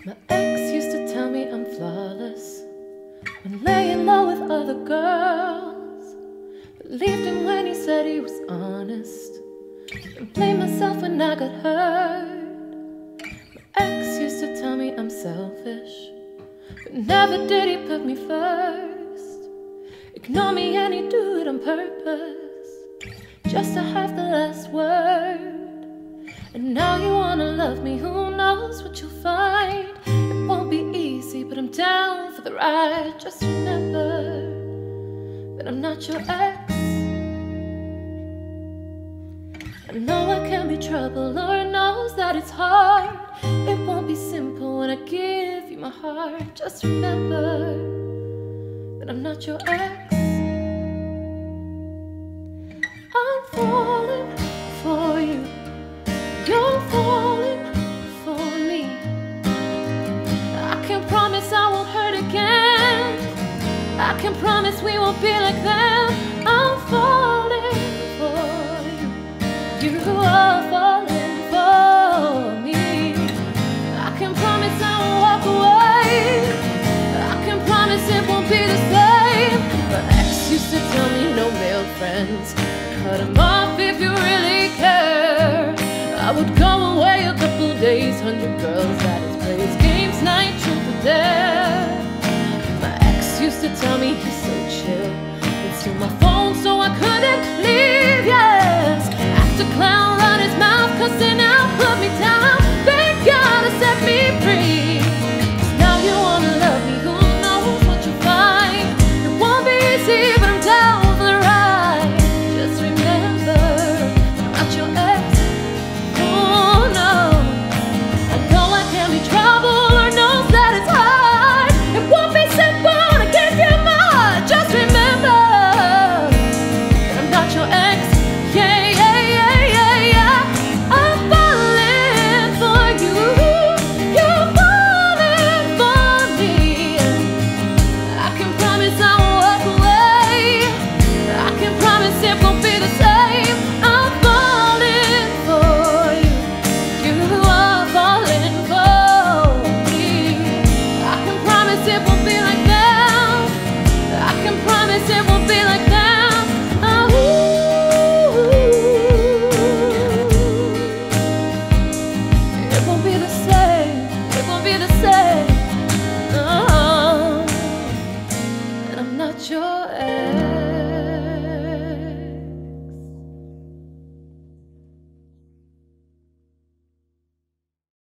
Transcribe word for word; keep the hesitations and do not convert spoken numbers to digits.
My ex used to tell me I'm flawless when laying low with other girls. Believed him when he said he was honest, and blamed myself when I got hurt. My ex used to tell me I'm selfish, but never did he put me first. Ignore me and he'd do it on purpose, just to have the last word. And now you wanna love me, who knows what you'll find. It won't be easy, but I'm down for the ride. Just remember that I'm not your ex. I know I can be trouble, Lord knows that it's hard. It won't be simple when I give you my heart. Just remember that I'm not your ex. I'm falling for you, you're falling for me. I can promise I won't hurt again. I can promise we won't be like them. I'm falling for you, you are falling for me. I can promise I won't walk away. I can promise it won't be the same. My ex used to tell me no male friends, cut him off if you really care. I would go away a couple days, hundred girls at his place, games night, truth or dare.